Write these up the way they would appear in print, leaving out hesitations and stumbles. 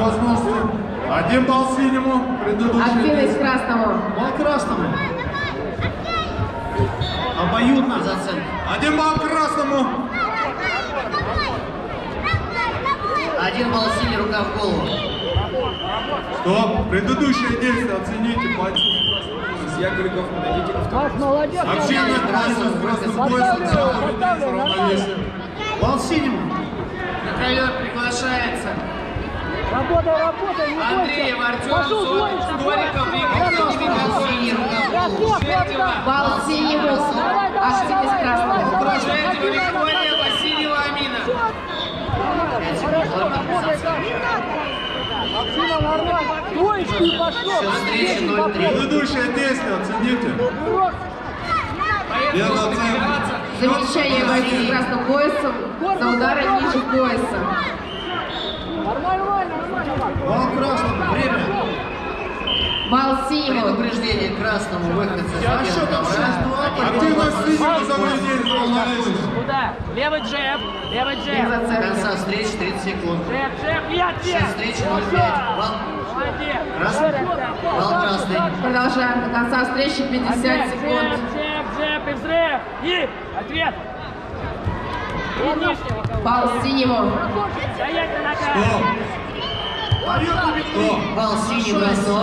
возможности. 1 балл синему. Активность красному. Балл красному. Обоюдно. 1 балл красному. 1 балл синий, рука в голову. Стоп. Предыдущее действие оцените. Пальцы. Яковлев, подойдите ко второму. Молодец. Общение класса с красным поясом. Балл синему. На ковер приглашается Работай, не Андреев бойся. Артем, Пошел, Зориков, Игорь, синий, рука в голову. Шертева, Балл синему. Активность красному. Шертева, Виктория, Васильева, Амина. Максима, нормально. Двоечки и пошло. Все, встреча 0-3. Предыдущее действие оцените. Без оценки. Замечание борьбы с красным поясом за удары ниже пояса. Нормально. Балл красному. Время. Балл синему. Предупреждение красному, выход за А что там 6-2? Активность синего за поведение равновесия. Куда? Левый джеб. Без До оценки. конца встречи 30 секунд. Джеб, я тебе. Сейчас встреча 0-5. Балл красный. Балл красный. Продолжаем. До конца встречи 50 секунд. Джеб и взрыв. И ответ. Балл синему. Стоять на ногах. Стоп. Стоп. Балл синий, бросок.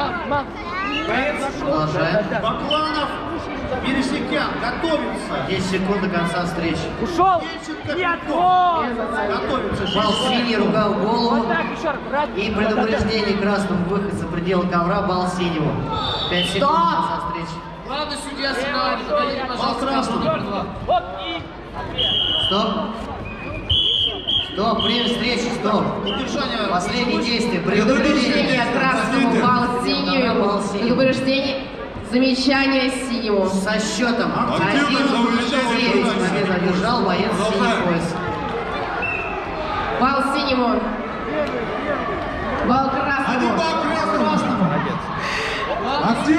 Продолжаем. Бакланов, Бересикян, готовится. 10 секунд до конца встречи. Ушел. Нет. О! Готовится. Балл синий, рука в голову. Вот так еще раз, брат. И предупреждение красному, выход за пределы ковра, балл синему. 5 секунд до конца встречи. Главный судья сигнала, не подойдите, пожалуйста. Балл красному. Вот и Стоп. Стоп, время встречи, стоп. Удержание. Последнее действие. Предупреждение красному. Балл Балл синему. синему. Предупреждение. Замечание синему. Со счетом Активность за увеличение 1-9 красного. победу одержал боец синий Продолжаем. пояс. Балл синему. Балл красному. 1 балл красному. Активность.